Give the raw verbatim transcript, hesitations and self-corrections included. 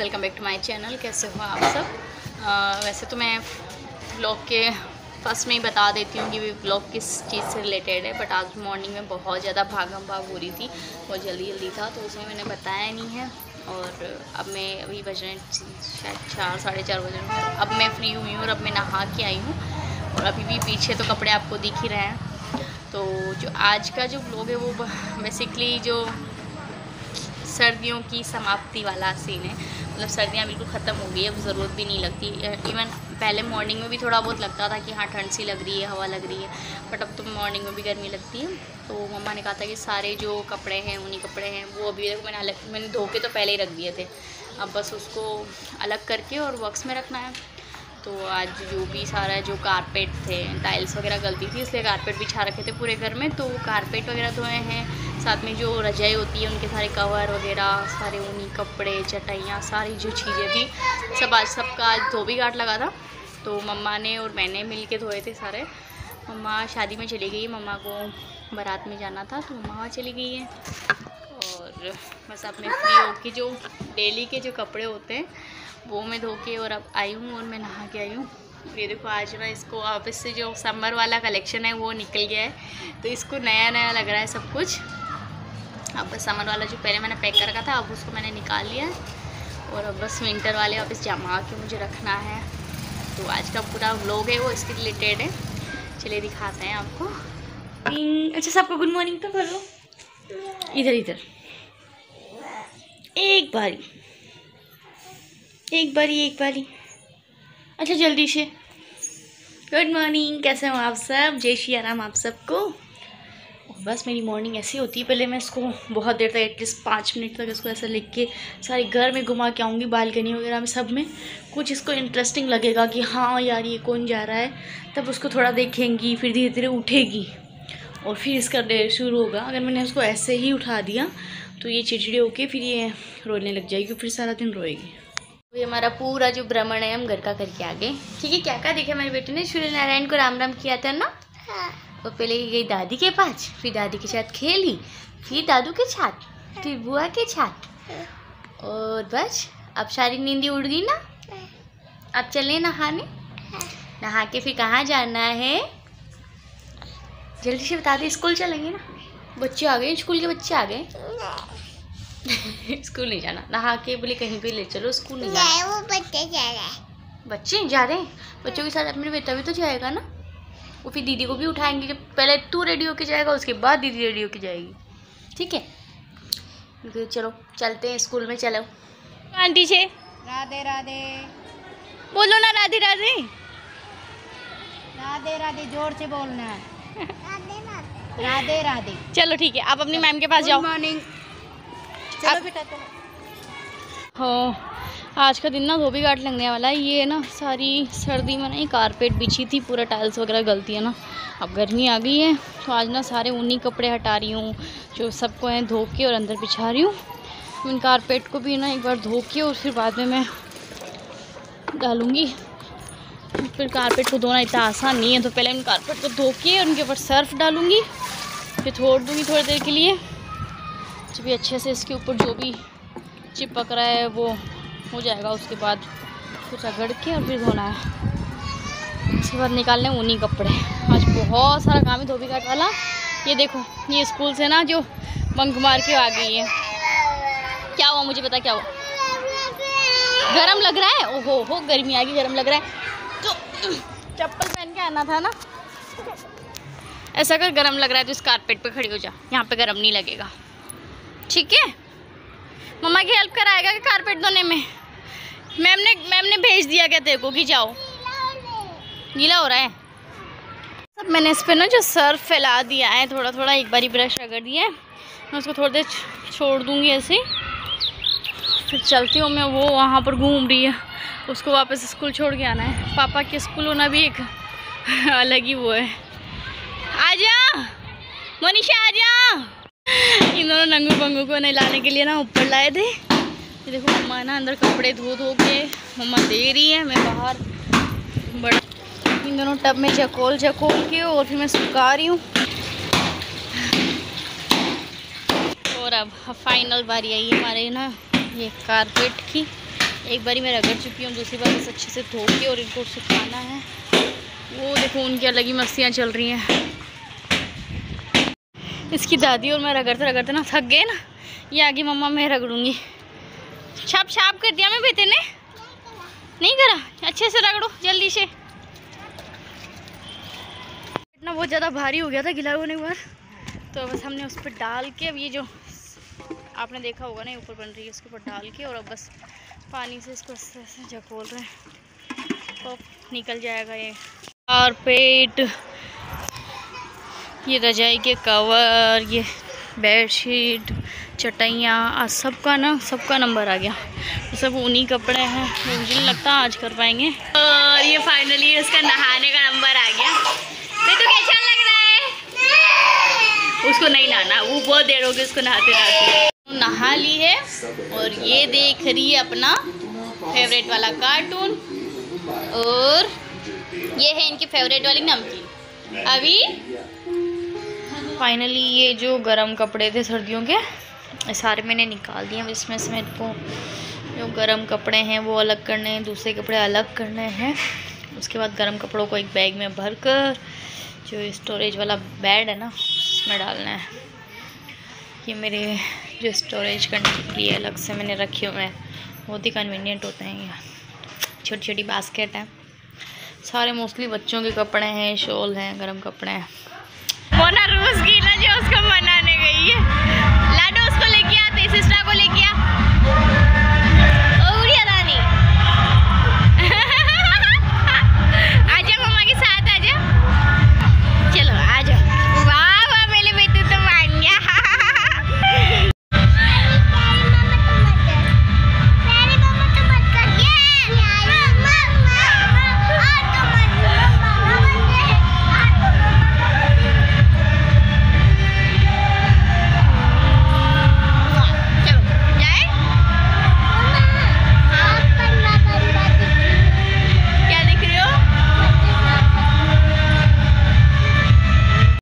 Welcome back to my channel. कैसे हो आप सब। आ, वैसे तो मैं व्लॉग के फर्स्ट में ही बता देती हूँ कि व्लॉग किस चीज़ से रिलेटेड है, बट आज मॉर्निंग में बहुत ज़्यादा भागम भाग हो रही थी, बहुत जल्दी जल्दी था, तो उसमें मैंने बताया नहीं है। और अब मैं अभी बज रहे शायद चार साढ़े चार बजे, अब मैं फ्री हुई हूँ और अब मैं नहा के आई हूँ और अभी भी पीछे तो कपड़े आपको दिख ही रहे हैं। तो जो आज का जो व्लॉग है वो बेसिकली जो सर्दियों की समाप्ति वाला सीन है, मतलब सर्दियाँ बिल्कुल ख़त्म हो गई है, अब ज़रूरत भी नहीं लगती। इवन पहले मॉर्निंग में भी थोड़ा बहुत लगता था कि हाँ ठंड सी लग रही है, हवा लग रही है, बट अब तो मॉर्निंग में भी गर्मी लगती है। तो मम्मा ने कहा था कि सारे जो कपड़े हैं उन्हीं कपड़े हैं वो अभी देखो मैंने अलग मैंने धो के तो पहले ही रख दिए थे, अब बस उसको अलग करके और बॉक्स में रखना है। तो आज जो भी सारा जो कारपेट थे, टाइल्स वगैरह गलती थी इसलिए कारपेट बिछा रखे थे पूरे घर में, तो कारपेट वगैरह धोए हैं। साथ में जो रजाई होती है उनके सारे कवर वगैरह, सारे ऊनी कपड़े, चटाइयाँ, सारी जो चीज़ें थी सब आज सबका आज धोबी घाट लगा था, तो मम्मा ने और मैंने मिल के धोए थे सारे। मम्मा शादी में चली गई, मम्मा को बारात में जाना था तो मम्मा वहाँ चली गई है। और बस अब मैं फ्री होकर जो डेली के जो कपड़े होते हैं वो मैं धो के और अब आई हूँ और मैं नहा के आई हूँ। ये देखो आज ना इसको वापस से जो समर वाला कलेक्शन है वो निकल गया है, तो इसको नया नया लग रहा है सब कुछ। अब बस समर वाला जो पहले मैंने पैक कर रखा था अब उसको मैंने निकाल लिया है और अब बस विंटर वाले वापस जमा के मुझे रखना है। तो आज का पूरा व्लॉग है वो इसके रिलेटेड है, चलिए दिखाते हैं आपको। अच्छा सबको गुड मॉर्निंग तो बोलो, इधर इधर एक बारी एक बारी एक बारी अच्छा जल्दी से गुड मॉर्निंग। कैसे हो आप सब, जय श्री राम आप सबको। बस मेरी मॉर्निंग ऐसी होती है, पहले मैं इसको बहुत देर तक एटलीस्ट पाँच मिनट तक इसको ऐसा लिख के सारे घर में घुमा के आऊँगी, बालकनी वगैरह में सब में कुछ इसको इंटरेस्टिंग लगेगा कि हाँ यार ये कौन जा रहा है, तब उसको थोड़ा देखेंगी, फिर धीरे धीरे उठेगी और फिर इसका डे शुरू होगा। अगर मैंने उसको ऐसे ही उठा दिया तो ये चिड़चिड़ी होके फिर ये रोने लग जाएगी, फिर सारा दिन रोएगी। तो ये हमारा पूरा जो भ्रमण है हम घर का करके आ गए। ठीक है, क्या क्या देखा मेरे बेटे ने, सूर्य नारायण को राम राम किया था ना। हाँ। वो पहले गई दादी के पास, फिर दादी के साथ खेली, फिर दादू के साथ, फिर बुआ के साथ, और बस अब सारी नींदी उड़ गई ना। अब चले नहाने, नहा के फिर कहाँ जाना है जल्दी से बता दे। स्कूल चलेंगे ना, बच्चे आ गए, स्कूल के बच्चे आ गए। स्कूल नहीं जाना, नहा के बोले कहीं पे ले चलो, स्कूल नहीं जाना। वो बच्चे जा रहे हैं, बच्चे जा रहे हैं, बच्चों के साथ अपने बेटा भी तो जाएगा ना। वो फिर दीदी को भी उठाएंगे, जब पहले तू रेडी होके जाएगा उसके बाद दीदी रेडी होके जाएगी, ठीक है। चलो चलते हैं स्कूल में, चलो आंटी से राधे राधे बोलो ना, राधे राधे राधे राधे जोर से बोलना है। राधे राधे। चलो ठीक है, आप अपनी मैम के पास जाओ। Good morning. चलो बेटा तो हो आज का दिन ना धोबी घाट लगने वाला है। ये ना सारी सर्दी में ना ये कारपेट बिछी थी, पूरा टाइल्स वगैरह गलती है ना, अब गर्मी आ गई है तो आज ना सारे ऊनी कपड़े हटा रही हूँ जो सबको हैं, धो के और अंदर बिछा रही हूँ। इन कारपेट को भी ना एक बार धो के और फिर बाद में मैं डालूँगी। फिर कारपेट को धोना इतना आसान नहीं है, तो पहले इन कारपेट को धो के और उनके ऊपर सर्फ डालूँगी, फिर छोड़ दूँगी थोड़ी देर के लिए, जब भी अच्छे से इसके ऊपर जो भी चिपक रहा है वो हो जाएगा, उसके बाद कुछ रगड़ के और फिर धोना है। उसके बाद निकालने ऊनी कपड़े। आज बहुत सारा काम है धोबी घाट वाला। ये देखो ये स्कूल से ना जो बंक मार के आ गई है। क्या हुआ मुझे पता, क्या हुआ? गरम लग रहा है, ओहो हो गर्मी आ गई, गरम लग रहा है तो चप्पल पहन के आना था ना। ऐसा अगर गरम लग रहा है तो इस कारपेट पे खड़ी हो जा, यहाँ पे गरम नहीं लगेगा, ठीक है। मम्मा की हेल्प कराएगा कि कारपेट धोने में? मैम ने मैम ने भेज दिया क्या तेरे को कि जाओ? गीला हो रहा है सब। मैंने इस पर ना जो सर्फ फैला दिया है थोड़ा थोड़ा, एक बारी ब्रश रगड़ दिया है, मैं उसको थोड़ी देर छोड़ दूँगी ऐसे ही, फिर चलती हूँ मैं। वो वहाँ पर घूम रही है, उसको वापस स्कूल छोड़ के आना है। पापा के स्कूल होना भी एक अलग ही वो है। आजा मनीषा आजा। इन दोनों नंगू पंगू को नहलाने के लिए ना ऊपर लाए थे। ये देखो मम्मा ना अंदर कपड़े धो धो के मम्मा दे रही है, मैं बाहर बड़ा इन दोनों टब में झकोल झकोल के और फिर मैं सुखा रही हूँ। और अब फाइनल बारी आई हमारे ना ये कारपेट की, एक बारी मैं रगड़ चुकी हूँ, दूसरी बार बस अच्छे से धो के और इनको सुखाना है। वो देखो उनकी अलग ही मस्तियाँ चल रही हैं। इसकी दादी और मैं रगड़ते रगड़ते ना थक गए ना, ये आगे मम्मा मैं रगड़ूंगी। छाप छाप कर दिया मैं बेटे ने, नहीं करा, अच्छे से रगड़ो जल्दी से। इतना बहुत ज़्यादा भारी हो गया था गिला होने के बाद, तो बस हमने उस पर डाल के, अब ये जो आपने देखा होगा ना ऊपर बन रही है, उसके ऊपर डाल के और अब बस पानी से इसको ऐसे झकोल रहे हैं तो निकल जाएगा ये कारपेट, ये रजाई के कवर, ये बेडशीट, चटाइयाँ, आज सबका ना सबका नंबर आ गया। तो सब उन्हीं कपड़े हैं, मुझे नहीं लगता आज कर पाएंगे। और ये फाइनली उसका नहाने का नंबर आ गया। तो कैसा लग रहा है? उसको नहीं नहाना, वो बहुत देर हो गई उसको नहाते नहाते। नहा ली है और ये देख रही है अपना फेवरेट वाला कार्टून, और ये है इनकी फेवरेट वाली नमकीन। अभी फाइनली ये जो गरम कपड़े थे सर्दियों के, सारे मैंने निकाल दिए। इसमें से मेरे को जो गरम कपड़े हैं वो अलग करने हैं, दूसरे कपड़े अलग करने हैं। उसके बाद गरम कपड़ों को एक बैग में भर कर जो स्टोरेज वाला बेड है ना उसमें डालना है। ये मेरे जो स्टोरेज करने के लिए अलग से मैंने रखे हुए हैं, बहुत ही कन्वीनियंट होते हैं। ये छोटी छोटी बास्केट है, सारे मोस्टली बच्चों के कपड़े हैं, शॉल हैं, गरम कपड़े हैं। मोना रूस गीला जो उसको मनाने गई है, लाडो उसको लेके आते, सिस्टर को लेके आ।